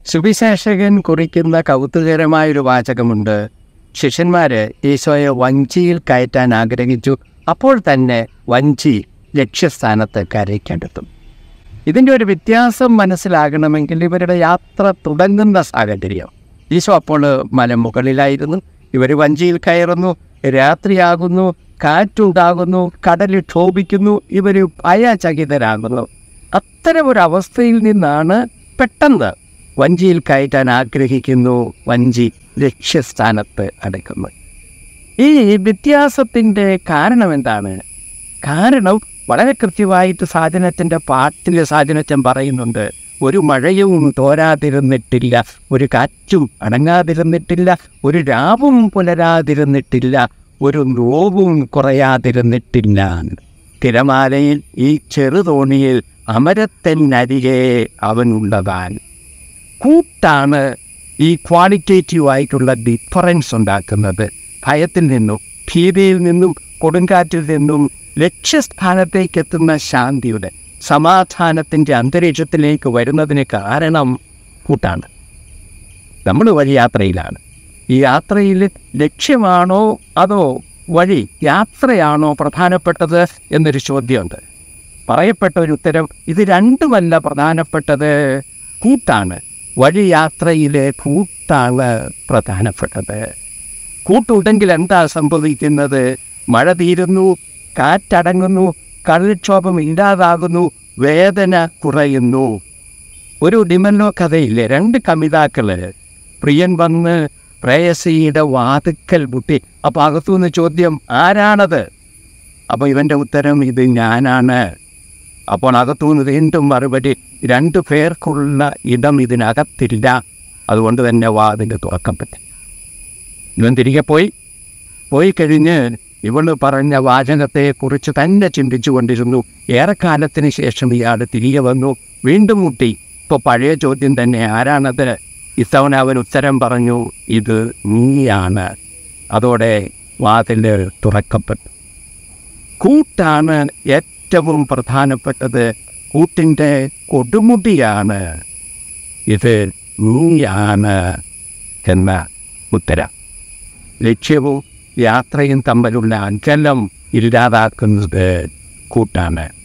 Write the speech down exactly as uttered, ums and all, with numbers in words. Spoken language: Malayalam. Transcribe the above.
സുവിശേഷകൻ കുറിക്കുന്ന കൗതുകകരമായൊരു വാചകമുണ്ട്. ശിഷ്യന്മാര് ഈശോയെ വഞ്ചിയിൽ കയറ്റാൻ ആഗ്രഹിച്ചു. അപ്പോൾ തന്നെ വഞ്ചി ലക്ഷ്യസ്ഥാനത്ത് കരയ്ക്കടുത്തു. ഇതിൻ്റെ ഒരു വ്യത്യാസം മനസ്സിലാകണമെങ്കിൽ ഇവരുടെ യാത്ര തുടങ്ങുന്ന സാഹചര്യം. ഈശോ അപ്പോൾ മലമുകളിലായിരുന്നു. ഇവർ വഞ്ചിയിൽ കയറുന്നു. രാത്രിയാകുന്നു, കാറ്റുണ്ടാകുന്നു, കടൽ ക്ഷോഭിക്കുന്നു. ഇവർ ഭയചകിതരാകുന്നു. അത്തരമൊരവസ്ഥയിൽ നിന്നാണ് പെട്ടെന്ന് വഞ്ചിയിൽ കയറ്റാൻ ആഗ്രഹിക്കുന്നു. വഞ്ചി ലക്ഷ്യസ്ഥാനത്ത് അടയ്ക്കുന്നു. ഈ വ്യത്യാസത്തിൻ്റെ കാരണം എന്താണ്? കാരണം വളരെ കൃത്യമായിട്ട് സാജനത്തിൻ്റെ പാട്ടിൽ സാജനച്ചൻ പറയുന്നുണ്ട്. ഒരു മഴയും തോരാതിരുന്നിട്ടില്ല, ഒരു കാറ്റും അടങ്ങാതിരുന്നിട്ടില്ല, ഒരു രാവും പുലരാതിരുന്നിട്ടില്ല, ഒരു നോവും കുറയാതിരുന്നിട്ടില്ല. തിരമാലയിൽ ഈ ചെറുതോണിയിൽ അമരത്തിനരികെ അവനുള്ളതാൻ. കൂട്ടാണ് ഈ ക്വാളിറ്റേറ്റീവായിട്ടുള്ള ഡിഫറൻസ് ഉണ്ടാക്കുന്നത്. ഭയത്തിൽ നിന്നും ഭീതിയിൽ നിന്നും കൊടുങ്കാറ്റിൽ നിന്നും ലക്ഷ്യസ്ഥാനത്തേക്ക് എത്തുന്ന ശാന്തിയുടെ സമാധാനത്തിൻ്റെ അന്തരീക്ഷത്തിലേക്ക് വരുന്നതിന് കാരണം കൂട്ടാണ്. നമ്മൾ വഴി യാത്രയിലാണ്. ഈ യാത്രയിൽ ലക്ഷ്യമാണോ അതോ വഴി യാത്രയാണോ പ്രധാനപ്പെട്ടത് എന്നൊരു ചോദ്യമുണ്ട്. പറയപ്പെട്ട ഒരു ഉത്തരം ഇത് രണ്ടുമല്ല പ്രധാനപ്പെട്ടത്, കൂട്ടാണ്. വഴി യാത്രയിലെ കൂട്ടാണ് പ്രധാനപ്പെട്ടത്. കൂട്ടുണ്ടെങ്കിൽ എന്താ സംഭവിക്കുന്നത്? മഴ തീരുന്നു, കാറ്റടങ്ങുന്നു, കടൽക്ഷോഭം ഇല്ലാതാകുന്നു, വേദന കുറയുന്നു. ഒരു ഡിമല്ലോ കഥയില്ലേ, രണ്ട് കമിതാക്കൾ പ്രിയൻ വന്ന് പ്രേയസിയുടെ വാതുക്കൽ മുട്ടി. അപ്പോൾ അകത്തുനിന്ന് ചോദ്യം, ആരാണത്? അപ്പോൾ ഇവൻ്റെ ഉത്തരം, ഇത് ഞാനാണ്. അപ്പോൾ അകത്തുനിന്ന് വീണ്ടും മറുപടി, രണ്ടു പേർക്കുള്ള ഇടം ഇതിനകത്തില്ല, അതുകൊണ്ട് തന്നെ വാതിൽ തുറക്കപ്പെട്ടു. ഇവൻ തിരികെ പോയി പോയി കഴിഞ്ഞ് ഇവള് പറഞ്ഞ വാചകത്തെക്കുറിച്ച് തന്നെ ചിന്തിച്ചു കൊണ്ടിരുന്നു. ഏറെക്കാലത്തിന് ശേഷം ഇയാൾ തിരികെ വന്നു, വീണ്ടും മുട്ടി. ഇപ്പോൾ പഴയ ചോദ്യം തന്നെ, ആരാണത്? ഇത്തവണ അവൻ ഉത്തരം പറഞ്ഞു, ഇത് നീയാണ്. അതോടെ വാതിൽ തുറക്കപ്പെട്ടു. കൂട്ടാണ് ഏറ്റവും പ്രധാനപ്പെട്ടത്. കൂട്ടിൻ്റെ കൊടുമുടിയാണ് ഇത് നീയാണ് എന്ന ഉത്തരം. ലക്ഷ്യവും യാത്രയും തമ്മിലുള്ള അകലം ഇല്ലാതാക്കുന്നത് കൂട്ടാണ്.